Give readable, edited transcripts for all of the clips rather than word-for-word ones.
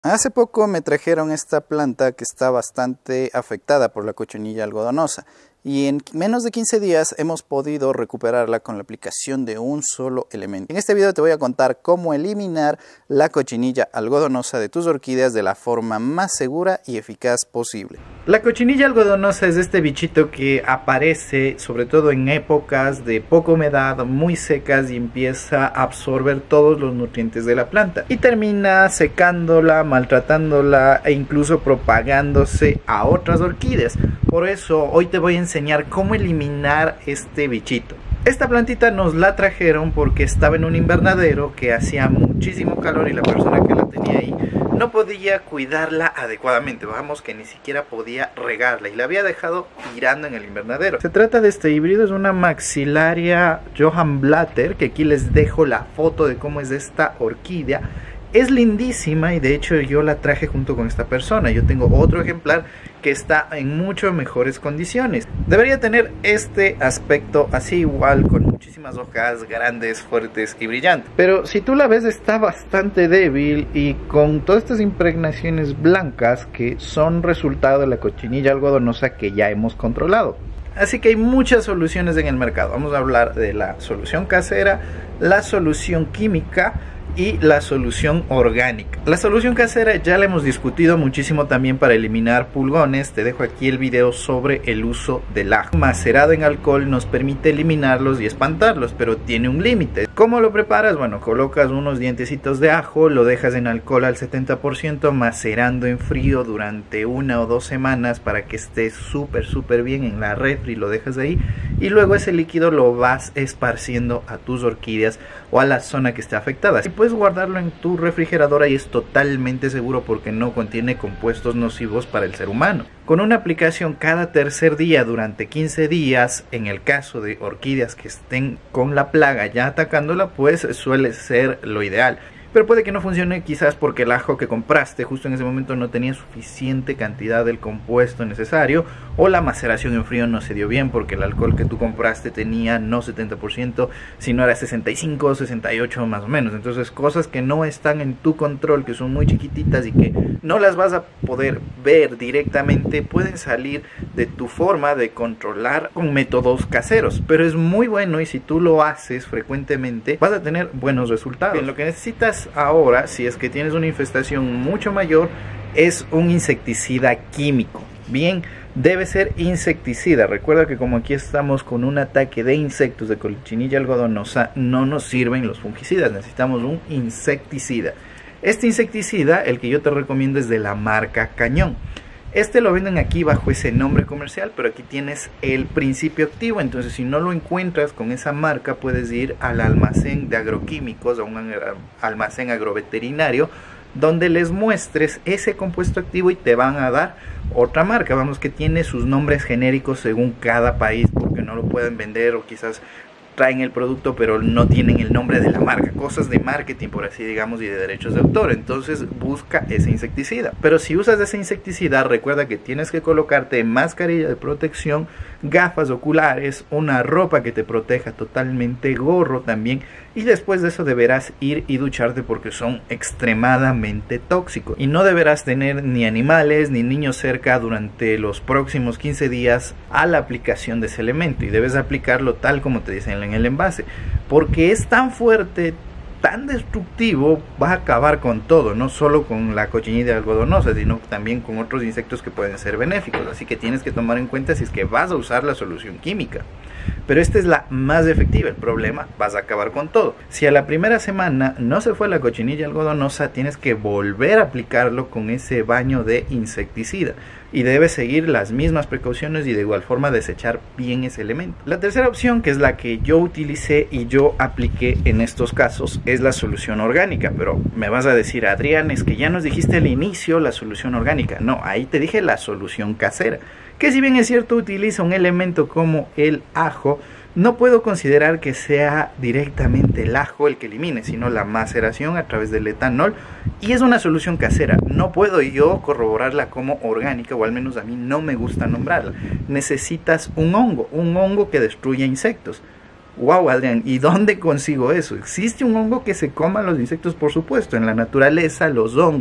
Hace poco me trajeron esta planta que está bastante afectada por la cochinilla algodonosa y en menos de 15 días hemos podido recuperarla con la aplicación de un solo elemento. En este video te voy a contar cómo eliminar la cochinilla algodonosa de tus orquídeas de la forma más segura y eficaz posible. La cochinilla algodonosa es este bichito que aparece sobre todo en épocas de poca humedad, muy secas, y empieza a absorber todos los nutrientes de la planta y termina secándola, maltratándola e incluso propagándose a otras orquídeas. Por eso hoy te voy a enseñar cómo eliminar este bichito. Esta plantita nos la trajeron porque estaba en un invernadero que hacía muchísimo calor y la persona que la tenía ahí no podía cuidarla adecuadamente. Vamos, que ni siquiera podía regarla y la había dejado tirando en el invernadero. Se trata de este híbrido, es una Maxillaria Johann Blatter, que aquí les dejo la foto de cómo es esta orquídea. Es lindísima y de hecho yo la traje junto con esta persona. Yo tengo otro ejemplar que está en mucho mejores condiciones. Debería tener este aspecto así igual, con muchísimas hojas grandes, fuertes y brillantes. Pero si tú la ves, está bastante débil y con todas estas impregnaciones blancas que son resultado de la cochinilla algodonosa que ya hemos controlado. Así que hay muchas soluciones en el mercado. Vamos a hablar de la solución casera, la solución química y la solución orgánica. La solución casera ya la hemos discutido muchísimo también para eliminar pulgones. Te dejo aquí el video sobre el uso del ajo. Macerado en alcohol nos permite eliminarlos y espantarlos, pero tiene un límite. ¿Cómo lo preparas? Bueno, colocas unos dientecitos de ajo, lo dejas en alcohol al 70%, macerando en frío durante 1 o 2 semanas para que esté súper bien en la refri, lo dejas ahí y luego ese líquido lo vas esparciendo a tus orquídeas o a la zona que esté afectada. Puedes guardarlo en tu refrigeradora y es totalmente seguro porque no contiene compuestos nocivos para el ser humano. Con una aplicación cada tercer día durante 15 días, en el caso de orquídeas que estén con la plaga ya atacándola, pues suele ser lo ideal. Pero puede que no funcione quizás porque el ajo que compraste justo en ese momento no tenía suficiente cantidad del compuesto necesario, o la maceración en frío no se dio bien porque el alcohol que tú compraste tenía no 70%, sino era 65, 68 más o menos. Entonces cosas que no están en tu control, que son muy chiquititas y que no las vas a poder ver directamente, pueden salir de tu forma de controlar con métodos caseros. Pero es muy bueno y si tú lo haces frecuentemente vas a tener buenos resultados. Bien, lo que necesitas ahora, si es que tienes una infestación mucho mayor, es un insecticida químico. Bien, debe ser insecticida. Recuerda que como aquí estamos con un ataque de insectos de cochinilla algodonosa, no nos sirven los fungicidas, necesitamos un insecticida. Este insecticida, el que yo te recomiendo, es de la marca Cañón. Este lo venden aquí bajo ese nombre comercial, pero aquí tienes el principio activo. Entonces si no lo encuentras con esa marca, puedes ir al almacén de agroquímicos o un almacén agroveterinario donde les muestres ese compuesto activo y te van a dar otra marca. Vamos, que tiene sus nombres genéricos según cada país porque no lo pueden vender, o quizás traen el producto pero no tienen el nombre de la marca, cosas de marketing por así digamos y de derechos de autor. Entonces busca ese insecticida. Pero si usas ese insecticida, recuerda que tienes que colocarte mascarilla de protección, gafas oculares, una ropa que te proteja totalmente, gorro también, y después de eso deberás ir y ducharte porque son extremadamente tóxicos y no deberás tener ni animales ni niños cerca durante los próximos 15 días a la aplicación de ese elemento, y debes aplicarlo tal como te dicen en el envase porque es tan fuerte, tan destructivo, va a acabar con todo, no solo con la cochinilla algodonosa, sino también con otros insectos que pueden ser benéficos. Así que tienes que tomar en cuenta si es que vas a usar la solución química. Pero esta es la más efectiva. El problema, vas a acabar con todo. Si a la primera semana no se fue la cochinilla algodonosa, tienes que volver a aplicarlo con ese baño de insecticida y debes seguir las mismas precauciones y de igual forma desechar bien ese elemento. La tercera opción, que es la que yo utilicé y yo apliqué en estos casos, es la solución orgánica. Pero me vas a decir, Adrián, es que ya nos dijiste al inicio la solución orgánica. No, ahí te dije la solución casera, que si bien es cierto utiliza un elemento como el ajo, no puedo considerar que sea directamente el ajo el que elimine, sino la maceración a través del etanol, y es una solución casera. No puedo yo corroborarla como orgánica, o al menos a mí no me gusta nombrarla. Necesitas un hongo que destruya insectos. Wow, Adrián, ¿y dónde consigo eso? ¿Existe un hongo que se coma a los insectos? Por supuesto, en la naturaleza los hongos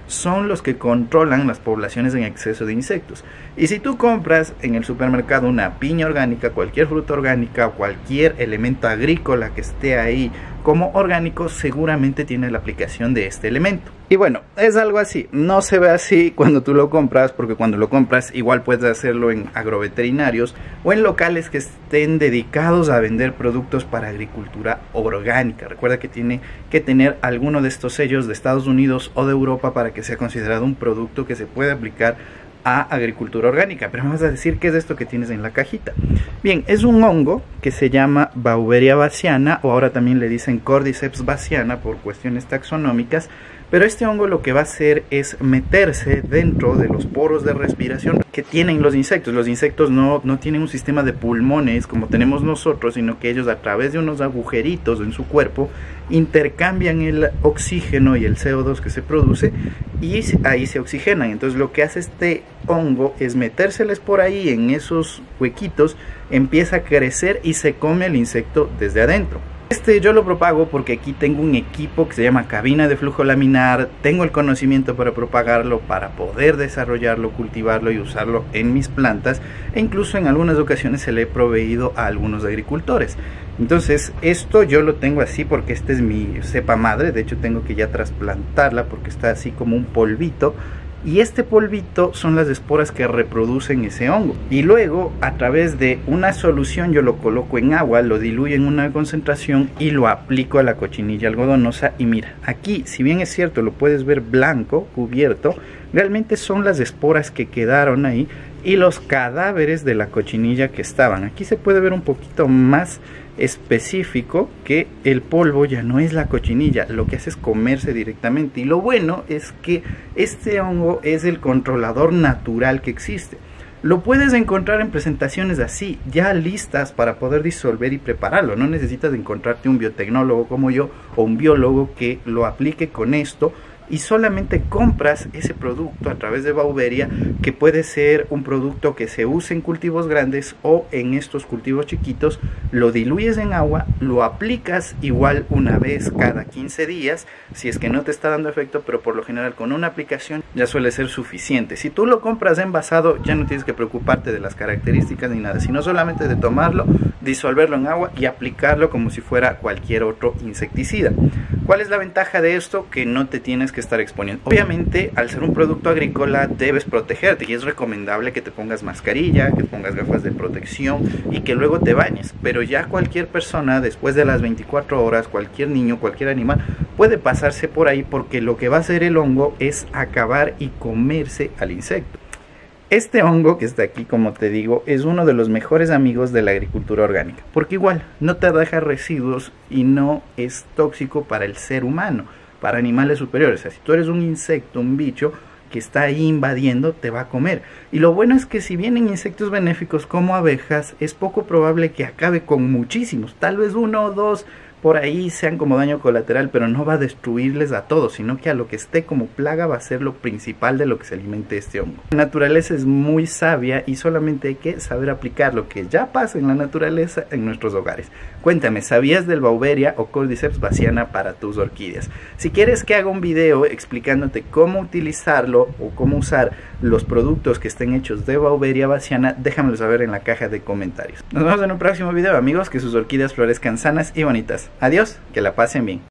son los que controlan las poblaciones en exceso de insectos. Y si tú compras en el supermercado una piña orgánica, cualquier fruta orgánica o cualquier elemento agrícola que esté ahí como orgánico, seguramente tiene la aplicación de este elemento. Y bueno, es algo así, no se ve así cuando tú lo compras, porque cuando lo compras igual puedes hacerlo en agroveterinarios o en locales que estén dedicados a vender productos para agricultura orgánica. Recuerda que tiene que tener alguno de estos sellos de Estados Unidos o de Europa para que sea considerado un producto que se puede aplicar a agricultura orgánica. Pero me vas a decir qué es esto que tienes en la cajita. Bien, es un hongo que se llama Beauveria bassiana, o ahora también le dicen Cordyceps bassiana por cuestiones taxonómicas. Pero este hongo lo que va a hacer es meterse dentro de los poros de respiración que tienen los insectos. Los insectos no tienen un sistema de pulmones como tenemos nosotros, sino que ellos, a través de unos agujeritos en su cuerpo, intercambian el oxígeno y el CO2 que se produce, y ahí se oxigenan. Entonces lo que hace este hongo es metérseles por ahí en esos huequitos, empieza a crecer y se come el insecto desde adentro. Yo lo propago porque aquí tengo un equipo que se llama cabina de flujo laminar, tengo el conocimiento para propagarlo, para poder desarrollarlo, cultivarlo y usarlo en mis plantas, e incluso en algunas ocasiones se le he proveído a algunos agricultores. Entonces esto yo lo tengo así porque esta es mi cepa madre, de hecho tengo que ya trasplantarla porque está así como un polvito. Y este polvito son las esporas que reproducen ese hongo. Y luego, a través de una solución, yo lo coloco en agua, lo diluyo en una concentración y lo aplico a la cochinilla algodonosa. Y mira, aquí, si bien es cierto, lo puedes ver blanco, cubierto, realmente son las esporas que quedaron ahí y los cadáveres de la cochinilla que estaban. Aquí se puede ver un poquito más específico que el polvo ya no es la cochinilla, lo que hace es comerse directamente. Y lo bueno es que este hongo es el controlador natural que existe. Lo puedes encontrar en presentaciones así, ya listas para poder disolver y prepararlo. No necesitas encontrarte un biotecnólogo como yo o un biólogo que lo aplique con esto, y solamente compras ese producto a través de Beauveria, que puede ser un producto que se use en cultivos grandes o en estos cultivos chiquitos. Lo diluyes en agua, lo aplicas igual una vez cada 15 días si es que no te está dando efecto, pero por lo general con una aplicación ya suele ser suficiente. Si tú lo compras envasado, ya no tienes que preocuparte de las características ni nada, sino solamente de tomarlo, disolverlo en agua y aplicarlo como si fuera cualquier otro insecticida. ¿Cuál es la ventaja de esto? Que no te tienes que estar exponiendo. Obviamente, al ser un producto agrícola debes protegerte y es recomendable que te pongas mascarilla, que te pongas gafas de protección y que luego te bañes. Pero ya cualquier persona, después de las 24 horas, cualquier niño, cualquier animal, puede pasarse por ahí, porque lo que va a hacer el hongo es acabar y comerse al insecto. Este hongo que está aquí, como te digo, es uno de los mejores amigos de la agricultura orgánica, porque igual no te deja residuos y no es tóxico para el ser humano, para animales superiores. O sea, si tú eres un insecto, un bicho que está ahí invadiendo, te va a comer. Y lo bueno es que si vienen insectos benéficos como abejas, es poco probable que acabe con muchísimos, tal vez uno o dos por ahí sean como daño colateral, pero no va a destruirles a todos, sino que a lo que esté como plaga va a ser lo principal de lo que se alimente este hongo. La naturaleza es muy sabia y solamente hay que saber aplicar lo que ya pasa en la naturaleza en nuestros hogares. Cuéntame, ¿sabías del Beauveria o Cordyceps bassiana para tus orquídeas? Si quieres que haga un video explicándote cómo utilizarlo o cómo usar los productos que estén hechos de Beauveria bassiana, déjamelo saber en la caja de comentarios. Nos vemos en un próximo video, amigos, que sus orquídeas florezcan sanas y bonitas. Adiós, que la pasen bien.